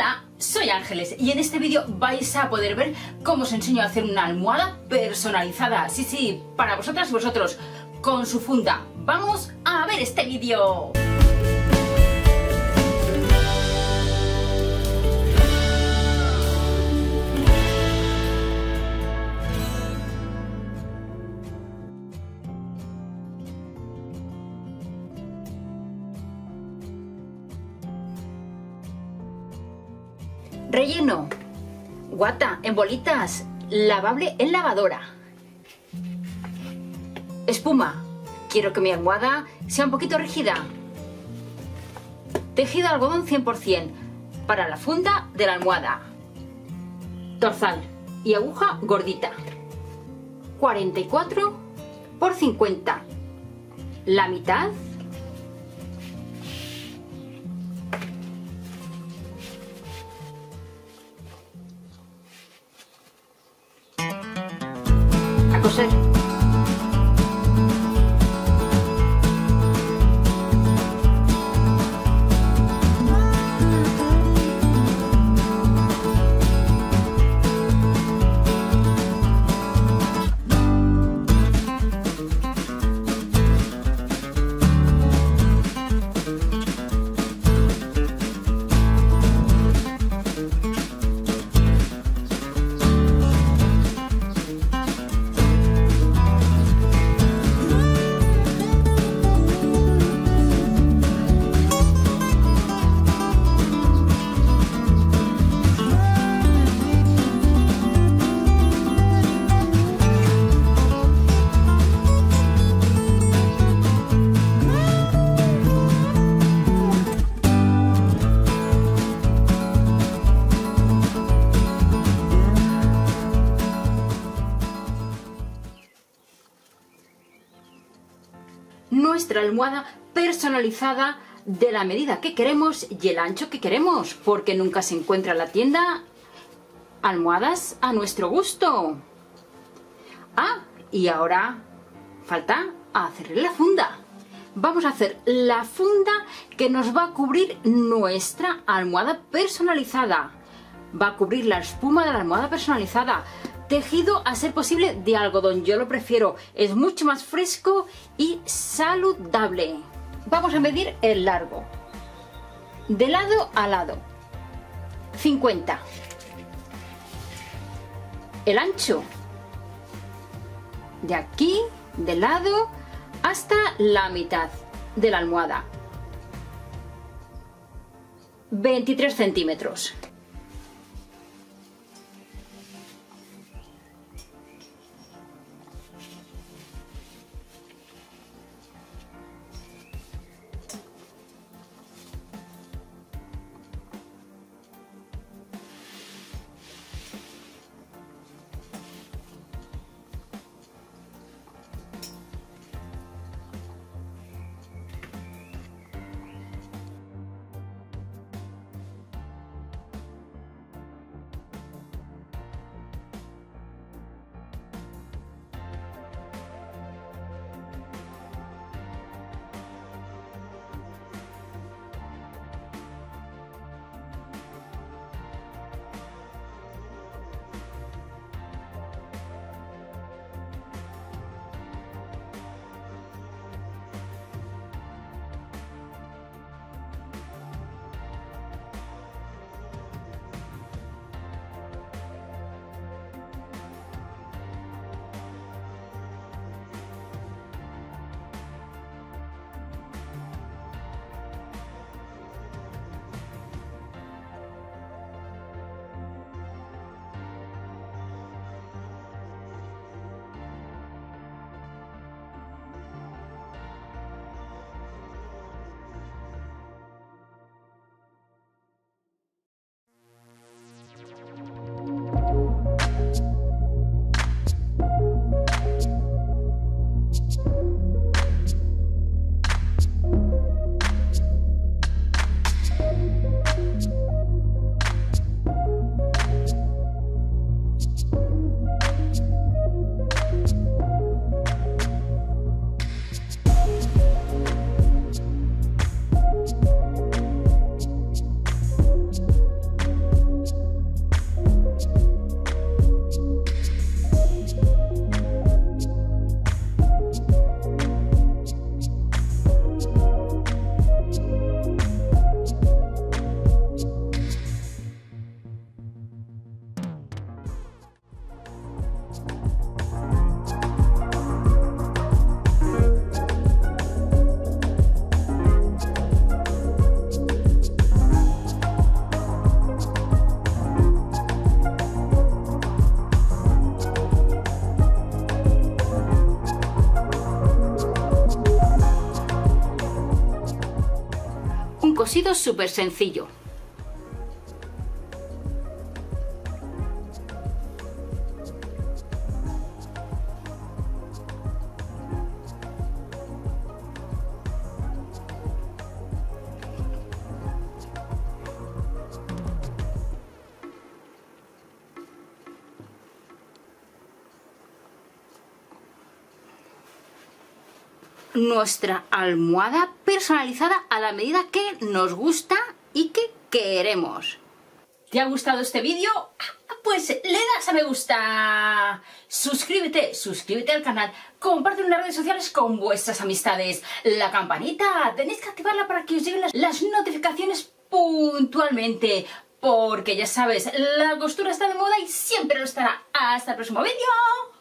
Hola, soy Ángeles y en este vídeo vais a poder ver cómo os enseño a hacer una almohada personalizada. Sí, para vosotras y vosotros, con su funda. ¡Vamos a ver este vídeo! Relleno: guata en bolitas, lavable en lavadora. Espuma: quiero que mi almohada sea un poquito rígida. Tejido algodón 100% para la funda de la almohada. Torzal y aguja gordita. 44 por 50. La mitad. A coser. Nuestra almohada personalizada de la medida que queremos y el ancho que queremos, porque nunca se encuentra en la tienda almohadas a nuestro gusto. Y ahora falta hacerle la funda. Vamos a hacer la funda que nos va a cubrir nuestra almohada personalizada. Va a cubrir la espuma de la almohada personalizada. Tejido a ser posible de algodón, yo lo prefiero, es mucho más fresco y saludable. Vamos a medir el largo, de lado a lado, 50. El ancho, de aquí, de lado, hasta la mitad de la almohada, 23 centímetros. es súper sencillo. Nuestra almohada personalizada a la medida que nos gusta y que queremos. ¿Te ha gustado este vídeo? Pues le das a me gusta, suscríbete al canal, comparte en las redes sociales con vuestras amistades. La campanita, tenéis que activarla para que os lleguen las notificaciones puntualmente, porque ya sabes, la costura está de moda y siempre lo estará. ¡Hasta el próximo vídeo!